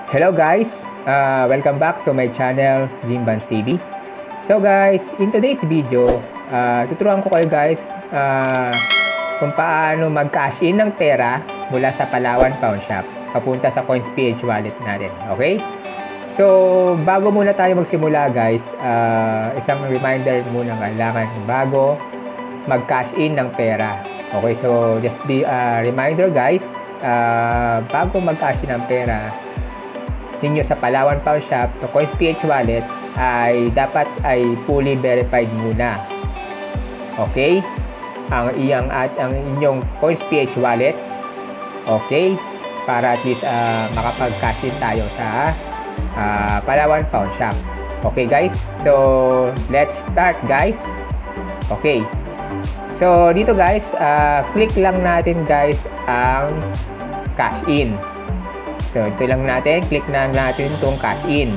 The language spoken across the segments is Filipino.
Hello guys, welcome back to my channel Jimbans TV. So guys, in today's video, tuturuan ko kayo guys kung paano mag-cash in ng pera mula sa Palawan Pawn Shop papunta sa CoinsPH wallet natin. Okay? So, bago muna tayo magsimula guys, isang reminder muna kailangan bago mag-cash in ng pera. Okay, so just be a reminder guys, bago mag-cash in ng pera ninyo sa Palawan Pawn Shop to CoinsPH wallet ay dapat ay fully verified muna. Okay? Ang inyong CoinsPH wallet. Okay? Para at least makapag-cash in tayo sa Palawan Pawn Shop. Okay guys? So, let's start guys. Okay. So, dito guys, click lang natin guys ang cash in. So, ito lang natin. Click na natin itong cash in.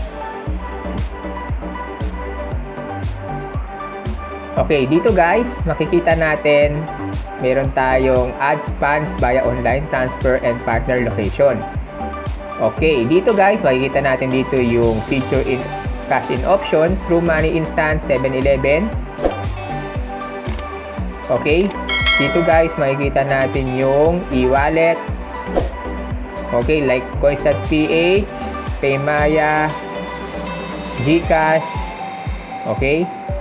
Okay, dito guys, makikita natin meron tayong add funds via online transfer and partner location. Okay, dito guys, makikita natin dito yung feature in cash in option through Money Instant 7-Eleven. Okay, dito guys, makikita natin yung e-wallet. Okay, like Coins.ph, Paymaya, GCash. Okay.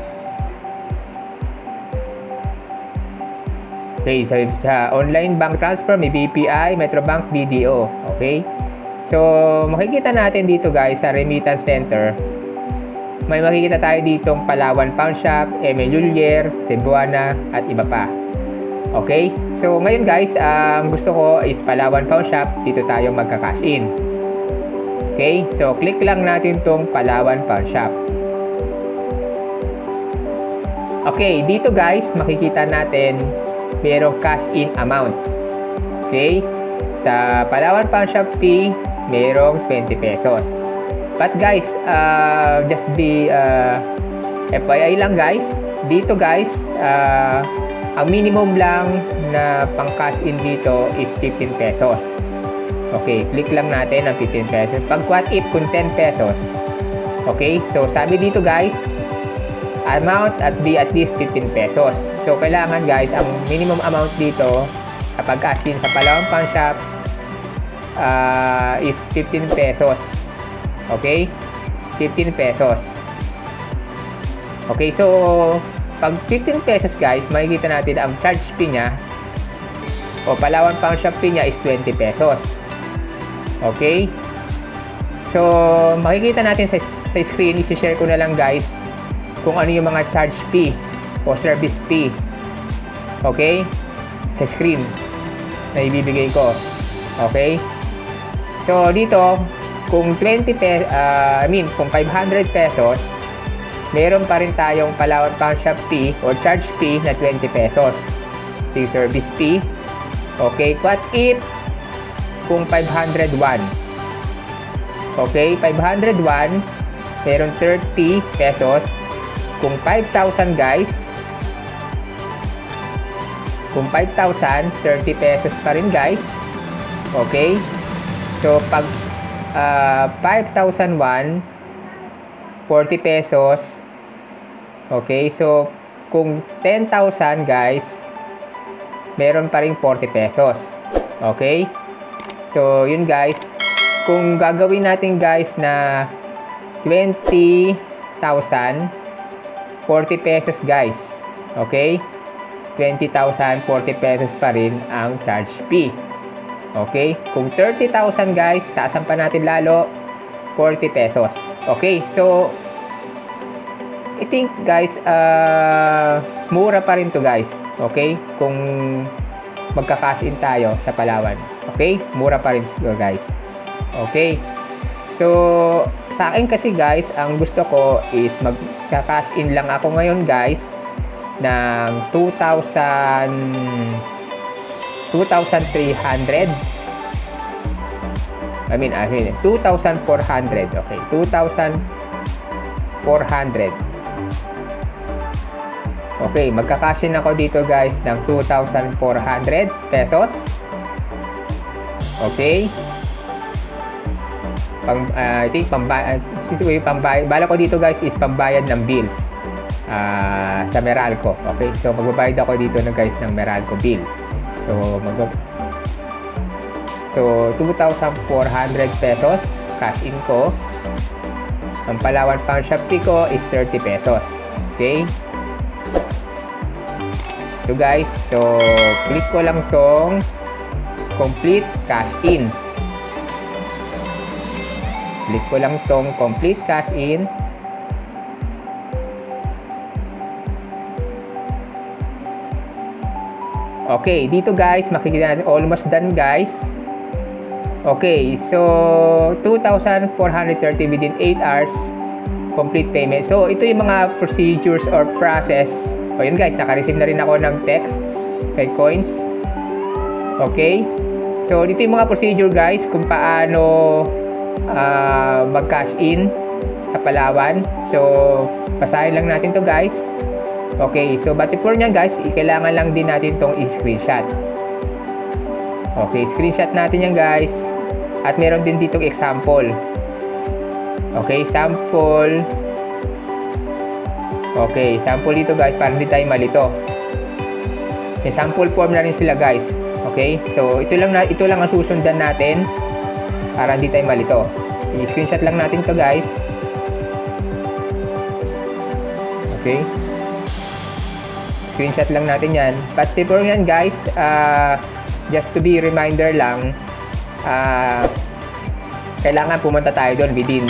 Okay, so sa online bank transfer, may BPI, Metrobank, BDO. Okay. So, makikita natin dito guys sa remittance center. May makikita tayo ditong Palawan Pawn Shop, M.A. Lulier, Cebuana, at iba pa. Okay? So, ngayon guys, ang gusto ko is Palawan Pawn Shop. Dito tayo magka-cash in. Okay? So, click lang natin tong Palawan Pawn Shop. Okay, dito guys, makikita natin merong cash in amount. Okay? Sa Palawan Pawn Shop fee, merong 20 pesos. But guys, just be FYI lang guys, dito guys, ang minimum lang na pang cash in dito is 15 pesos. Okay, click lang natin ang 15 pesos. Pag what if kung 10 pesos. Okay, so sabi dito guys, amount at be at least 15 pesos. So kailangan guys, ang minimum amount dito kapag cash in sa Palawan Pawn Shop is 15 pesos. Okay, 15 pesos. Okay, so pag 15 pesos guys, makikita natin ang charge fee niya o Palawan Pawn Shop fee niya is 20 pesos. Okay, so makikita natin sa screen, i-share ko na lang guys kung ano yung mga charge fee o service fee. Okay, sa screen na ibibigay ko. Okay, so dito kung 20 pesos, kung 500 pesos, meron pa rin tayong Palawan Pawn Shop fee or charge fee na 20 pesos. Yung service fee. Okay, what if kung 501? Okay, 501, meron 30 pesos. Kung 5,000 guys, kung 5,000, 30 pesos pa rin guys. Okay, so pag 5,001, 40 pesos. Okay, so kung 10,000 guys, meron pa rin 40 pesos. Okay, so yun guys, kung gagawin natin guys na 20,000, 40 pesos guys. Okay, 20,000, 40 pesos pa rin ang charge fee. Okay, kung 30,000 guys, taasan pa natin lalo, 40 pesos. Okay, so I think guys, mura pa rin to guys. Okay, kung magka-cash in tayo sa Palawan. Okay, mura pa rin to guys. Okay, so sa akin kasi guys, ang gusto ko is magka-cash in lang ako ngayon guys ng 2,300. I mean 2,400. Okay, 2,400. Okay, magka-cash in ako dito guys ng 2,400 pesos. Okay. I think pambayad. Bala ko dito guys is pambayad ng bills sa Meralco. Okay, so magbabayad ako dito na guys ng Meralco bill. So 2,400 pesos cash in ko. Ang Palawan Pawn Shop fee ko is 30 pesos. Okay, so guys, so click ko lang tong complete cash in. Click ko lang tong complete cash in. Okay, dito guys, makikita natin almost done guys. Okay, so 2,430 within 8 hours complete payment. So ito yung mga procedures or process. O yun guys, naka-receive na rin ako ng text kay Coins. Okay, so dito yung mga procedure guys kung paano mag-cash in sa Palawan. So basahin lang natin to guys. Okay, so but before nyan guys, kailangan lang din natin tong i-screenshot. Okay, screenshot natin yan guys. At meron din ditong example. Okay, sample. Okay, sample dito guys para hindi tayo malito. May sample form na rin sila guys. Okay, so ito lang ang susundan natin para hindi tayo malito. I-screenshot lang natin to guys. Okay, screenshot lang natin yan. But before yan guys, just to be reminder lang, kailangan pumunta tayo doon within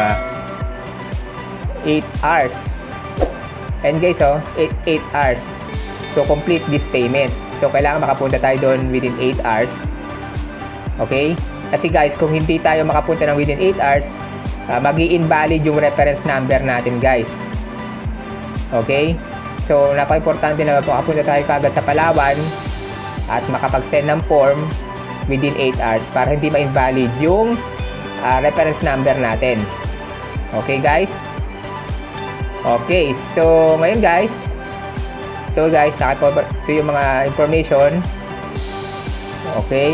8 hours. And guys, 8 hours to complete this payment. So kailangan makapunta tayo doon within 8 hours. Okay? Kasi guys, kung hindi tayo makapunta ng within 8 hours, magi-invalid yung reference number natin guys. Okay? So napaka-importante na makapunta tayo kagad sa Palawan at makapag-send ng form within 8 hours para hindi ma-invalid yung reference number natin. Okay guys? Okay, so ngayon guys, ito guys, ito yung mga information. Okay.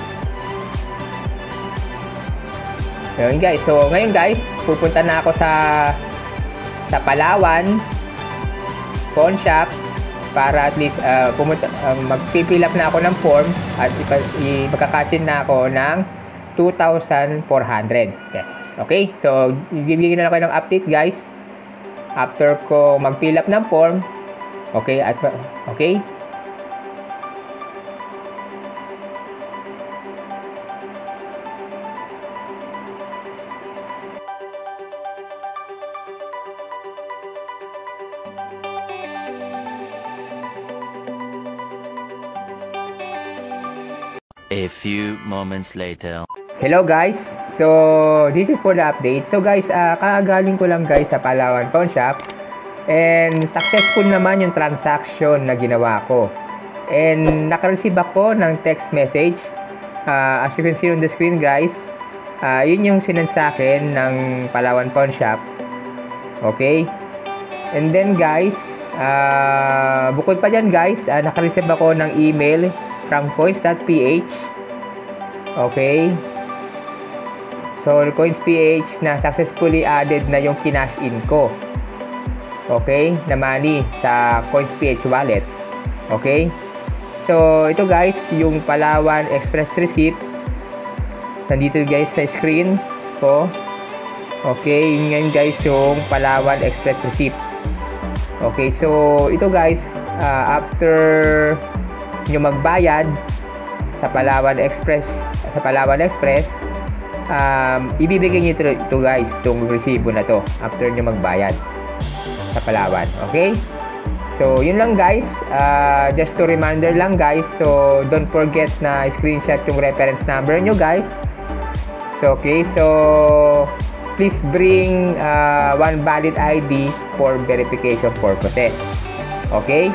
So guys, so ngayon guys, pupunta na ako sa Palawan Pawn Shop para at least mag-fill up na ako ng form at magkakashin na ako ng 2,400 pesos. Okay, so bibigyan na lang kayo ng update guys after ko mag-fill up ng form. Okay, okay. A few moments later. Hello guys, so this is for the update. So guys, kagaling ko lang guys sa Palawan Pawn Shop and successful naman yung transaction na ginawa ko. And naka-receive ako ng text message. As you can see on the screen guys, yun yung sinend sa akin ng Palawan Pawn Shop. Okay, and then guys, bukod pa dyan guys, naka-receive ako ng email from coins.ph. Okay, so coins.ph na successfully added na yung kinash in ko. Okay, na money sa coins.ph wallet. Okay, so ito guys yung Palawan Express receipt. Nandito guys sa screen ko. Okay, yun yan guys yung Palawan Express receipt. Okay, so ito guys, after nyo magbayad sa Palawan Express, ibibigay nyo ito guys, itong resibo na to after nyo magbayad sa Palawan. Okay, so yun lang guys, just to reminder lang guys, so don't forget na screenshot yung reference number nyo guys. So okay, so please bring one valid ID for verification purposes. Okay,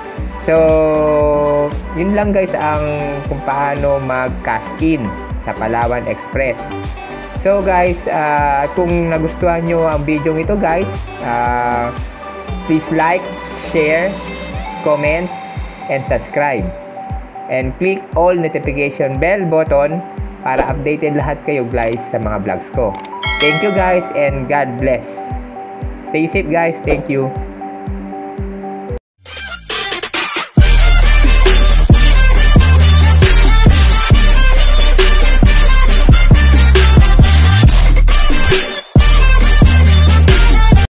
so yun lang guys ang kung paano mag-cash in sa Palawan Express. So guys, kung nagustuhan nyo ang video ito guys, please like, share, comment, and subscribe. And click all notification bell button para updated lahat kayo guys sa mga vlogs ko. Thank you guys and God bless. Stay safe guys. Thank you.